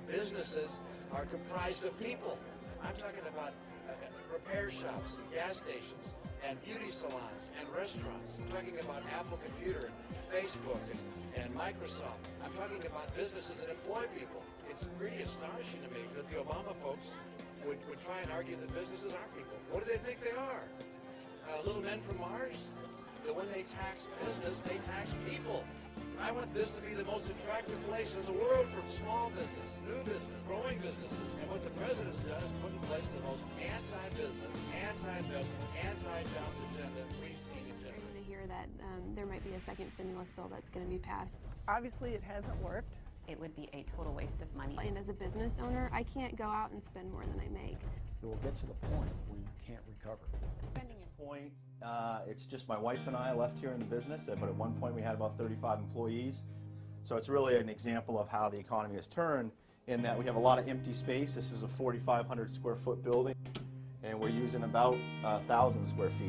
businesses are comprised of people. I'm talking about repair shops, and gas stations, and beauty salons, and restaurants. I'm talking about Apple Computer, Facebook, and Microsoft. I'm talking about businesses that employ people. It's really astonishing to me that the Obama folks would try and argue that businesses aren't people. What do they think they are? Little men from Mars? That when they tax business, they tax people. I want this to be the most attractive place in the world for small business, new business, growing businesses. And what the president's done is put in place the most anti-business, anti-investment, anti-jobs agenda we've seen in general. To hear that there might be a second stimulus bill that's going to be passed. Obviously, it hasn't worked. It would be a total waste of money. And as a business owner, I can't go out and spend more than I make. It will get to the point where you can't recover. Spending At this point, it's just my wife and I left here in the business, but at one point we had about 35 employees. So it's really an example of how the economy has turned in that we have a lot of empty space. This is a 4,500 square foot building, and we're using about 1,000 square feet.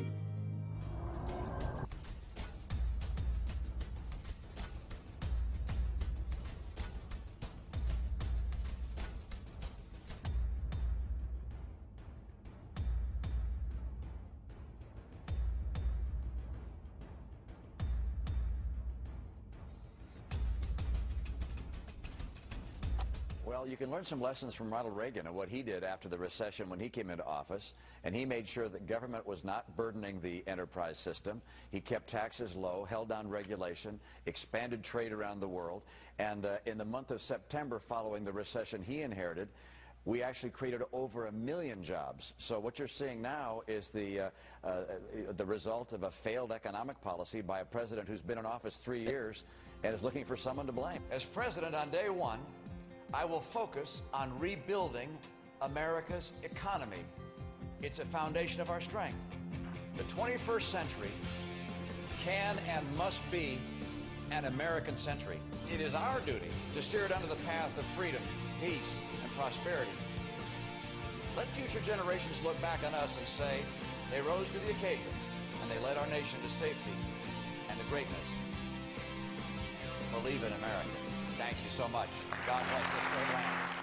Well, you can learn some lessons from Ronald Reagan and what he did after the recession when he came into office, and he made sure that government was not burdening the enterprise system. He kept taxes low, held down regulation, expanded trade around the world, and in the month of September following the recession he inherited, we actually created over 1 million jobs. So what you're seeing now is the result of a failed economic policy by a president who's been in office 3 years and is looking for someone to blame. As president on day one, I will focus on rebuilding America's economy. It's a foundation of our strength. The 21st century can and must be an American century. It is our duty to steer it onto the path of freedom, peace, and prosperity. Let future generations look back on us and say, they rose to the occasion and they led our nation to safety and to greatness. Believe in America. Thank you so much. God bless this great land.